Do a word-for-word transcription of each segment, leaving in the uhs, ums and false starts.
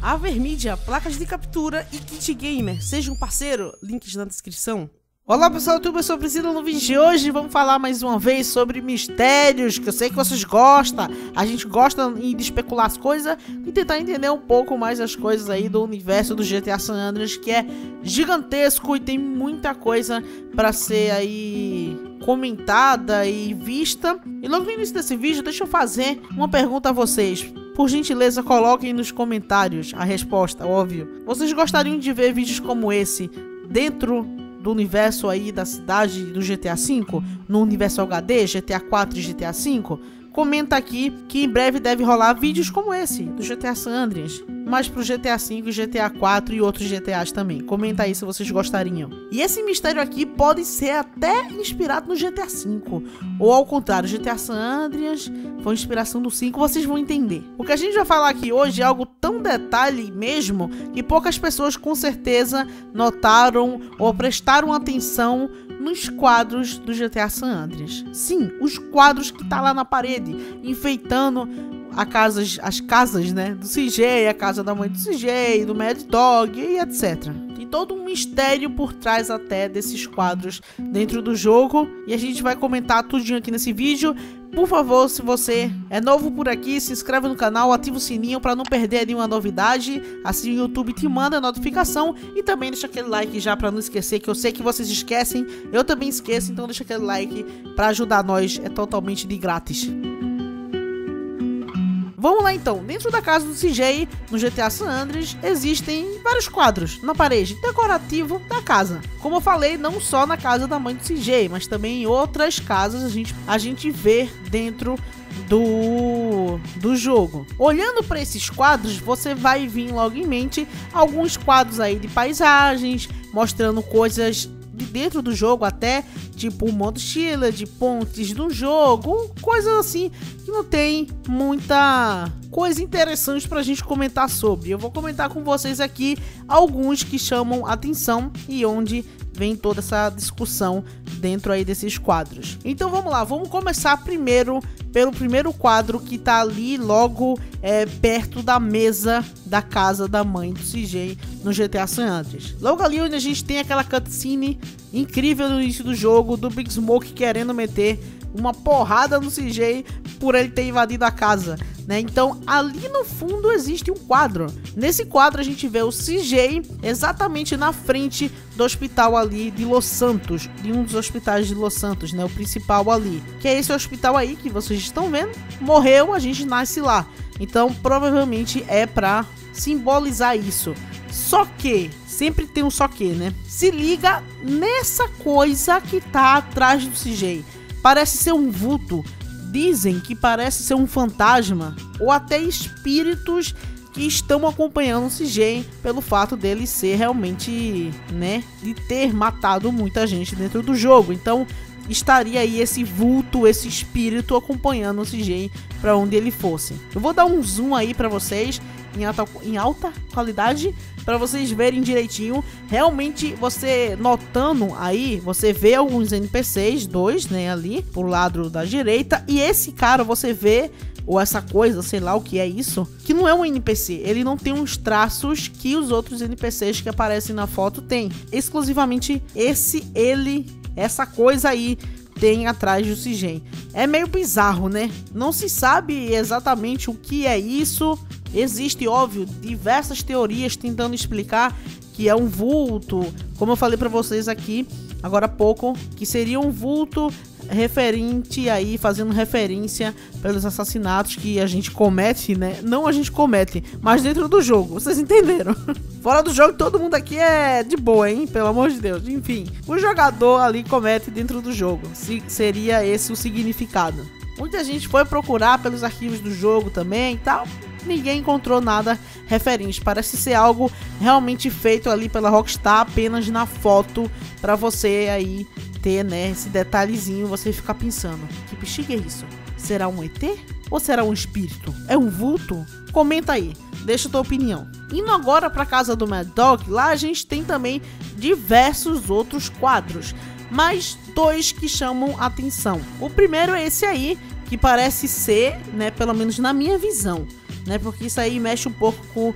Avermídia, placas de captura e kit gamer. Seja um parceiro, links na descrição. Olá pessoal, eu sou o Priscila. No vídeo de hoje vamos falar mais uma vez sobre mistérios, que eu sei que vocês gostam. A gente gosta de especular as coisas e tentar entender um pouco mais as coisas aí do universo do G T A San Andreas, que é gigantesco e tem muita coisa para ser aí comentada e vista. E logo no início desse vídeo, deixa eu fazer uma pergunta a vocês. Por gentileza, coloquem nos comentários a resposta, óbvio. Vocês gostariam de ver vídeos como esse dentro do universo aí da cidade do G T A cinco, no universo H D, G T A quatro e G T A cinco? Comenta aqui que em breve deve rolar vídeos como esse, do G T A San Andreas, mas pro G T A cinco, G T A quatro e outros G T As também. Comenta aí se vocês gostariam. E esse mistério aqui pode ser até inspirado no G T A cinco, ou ao contrário, G T A San Andreas foi inspiração do cinco, vocês vão entender. O que a gente vai falar aqui hoje é algo tão detalhe mesmo, que poucas pessoas com certeza notaram ou prestaram atenção nos quadros do G T A San Andreas. Sim, os quadros que tá lá na parede, enfeitando a casas, as casas, né, do C J, a casa da mãe do C J, do Mad Dog e etcétera. Tem todo um mistério por trás até desses quadros dentro do jogo e a gente vai comentar tudinho aqui nesse vídeo. Por favor, se você é novo por aqui, se inscreve no canal, ativa o sininho para não perder nenhuma novidade. Assim o YouTube te manda a notificação e também deixa aquele like já para não esquecer, que eu sei que vocês esquecem, eu também esqueço, então deixa aquele like para ajudar nós, é totalmente de grátis. Vamos lá então, dentro da casa do C J, no G T A San Andreas, existem vários quadros na parede decorativo da casa. Como eu falei, não só na casa da mãe do C J, mas também em outras casas a gente, a gente vê dentro do, do jogo. Olhando para esses quadros, você vai vir logo em mente alguns quadros aí de paisagens, mostrando coisas de dentro do jogo, até tipo o modo Chile, de pontes do jogo, coisas assim que não tem muita coisa interessante pra gente comentar sobre. Eu vou comentar com vocês aqui alguns que chamam atenção e onde vem toda essa discussão dentro aí desses quadros. Então vamos lá, vamos começar primeiro pelo primeiro quadro que tá ali logo é, perto da mesa da casa da mãe do C J no G T A San Andreas. Logo ali onde a gente tem aquela cutscene incrível no início do jogo, do Big Smoke querendo meter uma porrada no C J por ele ter invadido a casa, né? Então ali no fundo existe um quadro. Nesse quadro a gente vê o C J exatamente na frente do hospital ali de Los Santos, de um dos hospitais de Los Santos, né? O principal ali, que é esse hospital aí que vocês estão vendo. Morreu, a gente nasce lá. Então provavelmente é pra simbolizar isso. Só que, sempre tem um só que, né? Se liga nessa coisa que tá atrás do C J. Parece ser um vulto. Dizem que parece ser um fantasma ou até espíritos que estão acompanhando o C J pelo fato dele ser realmente, né, de ter matado muita gente dentro do jogo. Então estaria aí esse vulto, esse espírito acompanhando o C J para onde ele fosse. Eu vou dar um zoom aí para vocês em alta, em alta qualidade para vocês verem direitinho. Realmente você notando aí, você vê alguns N P Cs, dois, né, ali pro lado da direita, e esse cara você vê, ou essa coisa, sei lá o que é isso, que não é um N P C, ele não tem os traços que os outros N P Cs que aparecem na foto tem. Exclusivamente esse, ele, essa coisa aí tem atrás do C J. É meio bizarro, né? Não se sabe exatamente o que é isso. Existe, óbvio, diversas teorias tentando explicar que é um vulto, como eu falei pra vocês aqui agora há pouco, que seria um vulto referente aí, fazendo referência pelos assassinatos que a gente comete, né? Não a gente comete, mas dentro do jogo, vocês entenderam? Fora do jogo, todo mundo aqui é de boa, hein? Pelo amor de Deus. Enfim, o jogador ali comete dentro do jogo. Se seria esse o significado. Muita gente foi procurar pelos arquivos do jogo também e tal. Ninguém encontrou nada referente. Parece ser algo realmente feito ali pela Rockstar apenas na foto, pra você aí ter, né, esse detalhezinho, você ficar pensando, que bexiga é isso? Será um E T? Ou será um espírito? É um vulto? Comenta aí, deixa a tua opinião. Indo agora pra casa do Mad Dog, lá a gente tem também diversos outros quadros, mas dois que chamam a atenção. O primeiro é esse aí, que parece ser, né, pelo menos na minha visão, né? Porque isso aí mexe um pouco com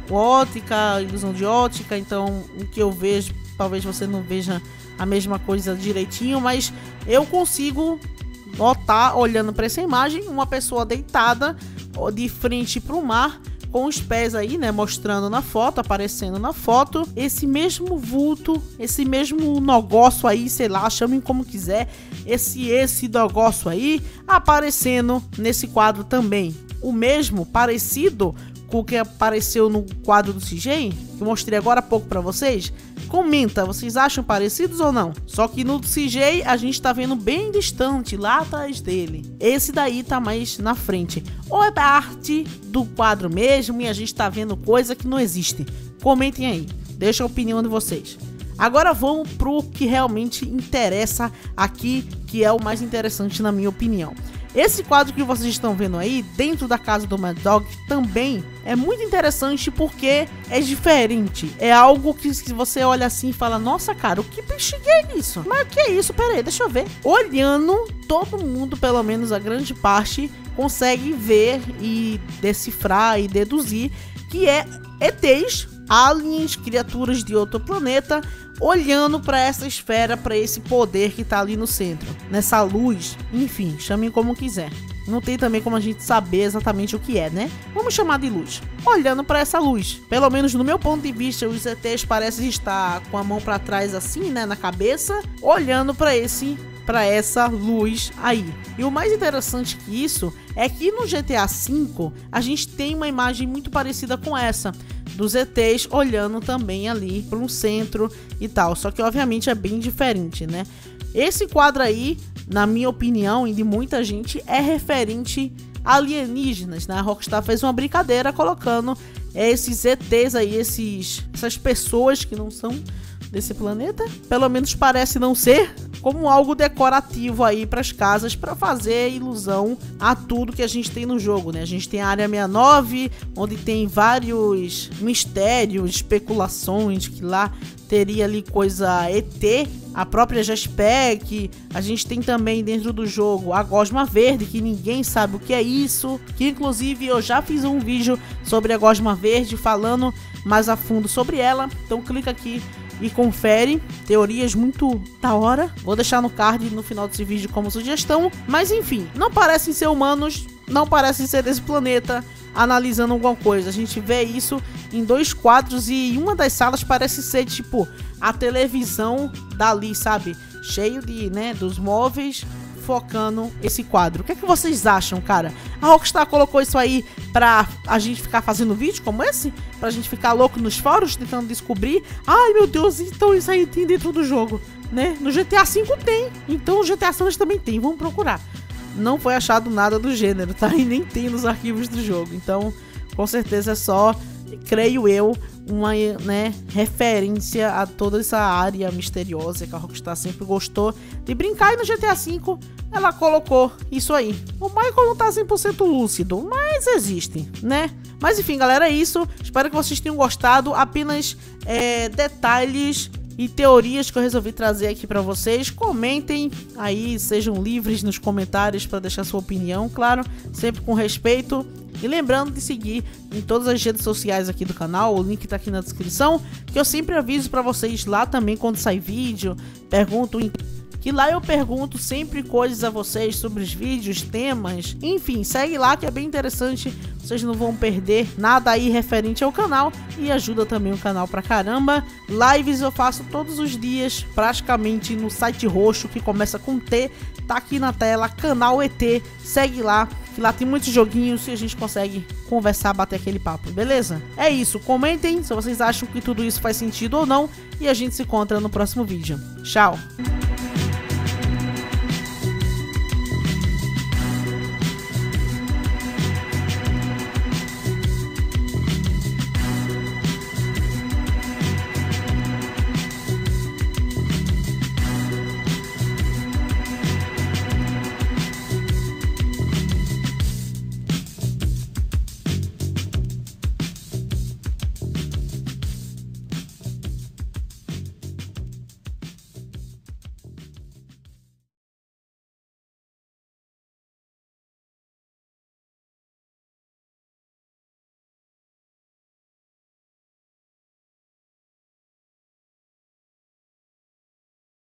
ótica, ilusão de ótica, então o que eu vejo, talvez você não veja a mesma coisa direitinho, mas eu consigo notar, olhando para essa imagem, uma pessoa deitada de frente para o mar, com os pés aí, né, mostrando na foto, aparecendo na foto, esse mesmo vulto, esse mesmo negócio aí, sei lá, chamem como quiser, esse esse negócio aí, aparecendo nesse quadro também. O mesmo, parecido com o que apareceu no quadro do C J, que eu mostrei agora há pouco pra vocês. Comenta, vocês acham parecidos ou não? Só que no C J a gente tá vendo bem distante, lá atrás dele. Esse daí tá mais na frente. Ou é parte do quadro mesmo e a gente tá vendo coisa que não existe? Comentem aí, deixa a opinião de vocês. Agora vamos pro que realmente interessa aqui, que é o mais interessante na minha opinião. Esse quadro que vocês estão vendo aí, dentro da casa do Mad Dog, também é muito interessante porque é diferente. É algo que se você olha assim e fala, nossa cara, o que bexiga é isso? Mas o que é isso? Pera aí, deixa eu ver. Olhando, todo mundo, pelo menos a grande parte, consegue ver e decifrar e deduzir que é E Tês, aliens, criaturas de outro planeta, olhando para essa esfera, para esse poder que tá ali no centro, nessa luz, enfim, chamem como quiser. Não tem também como a gente saber exatamente o que é, né? Vamos chamar de luz. Olhando para essa luz, pelo menos no meu ponto de vista, os E Tês parecem estar com a mão para trás assim, né, na cabeça, olhando para esse para essa luz aí. E o mais interessante que isso é que no G T A cinco a gente tem uma imagem muito parecida com essa, dos E Tês olhando também ali para um centro e tal, só que obviamente é bem diferente, né? Esse quadro aí, na minha opinião e de muita gente, é referente a alienígenas, né? A Rockstar fez uma brincadeira colocando esses E Tês aí, esses, essas pessoas que não são desse planeta, pelo menos parece não ser, como algo decorativo aí para as casas, para fazer ilusão a tudo que a gente tem no jogo, né? A gente tem a área sessenta e nove, onde tem vários mistérios, especulações, que lá teria ali coisa E T, a própria Jetpack. A gente tem também dentro do jogo a Gosma Verde, que ninguém sabe o que é isso, que inclusive eu já fiz um vídeo sobre a Gosma Verde falando mais a fundo sobre ela, então clica aqui e confere, teorias muito da hora. Vou deixar no card no final desse vídeo como sugestão. Mas enfim, não parecem ser humanos, não parecem ser desse planeta, analisando alguma coisa. A gente vê isso em dois quadros e uma das salas parece ser tipo a televisão dali, sabe? Cheio de, né, dos móveis, focando esse quadro. O que é que vocês acham, cara? A Rockstar colocou isso aí pra a gente ficar fazendo vídeo como esse? Pra gente ficar louco nos fóruns tentando descobrir? Ai, meu Deus, então isso aí tem dentro do jogo, né? No G T A cinco tem, então o G T A San também tem, vamos procurar. Não foi achado nada do gênero, tá? E nem tem nos arquivos do jogo, então com certeza é só, creio eu, uma, né, referência a toda essa área misteriosa que a Rockstar sempre gostou de brincar. E no G T A cinco ela colocou isso aí. O Michael não tá cem por cento lúcido, mas existe, né? Mas enfim, galera, é isso. Espero que vocês tenham gostado. Apenas é, detalhes e teorias que eu resolvi trazer aqui pra vocês. Comentem aí, sejam livres nos comentários para deixar sua opinião, claro, sempre com respeito. E lembrando de seguir em todas as redes sociais aqui do canal, o link tá aqui na descrição, que eu sempre aviso pra vocês lá também quando sai vídeo, pergunto em... que lá eu pergunto sempre coisas a vocês sobre os vídeos, temas, enfim, segue lá que é bem interessante, vocês não vão perder nada aí referente ao canal e ajuda também o canal pra caramba. Lives eu faço todos os dias, praticamente no site roxo que começa com T, tá aqui na tela, canal E T, segue lá, que lá tem muitos joguinhos e a gente consegue conversar, bater aquele papo, beleza? É isso, comentem se vocês acham que tudo isso faz sentido ou não e a gente se encontra no próximo vídeo. Tchau!